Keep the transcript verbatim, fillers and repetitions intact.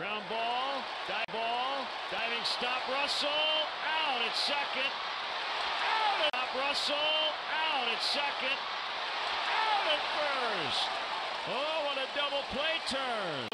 Ground ball, dive ball, diving stop. Russell out at second. Out at stop. Russell out at second. Out at first. Oh, what a double play turn.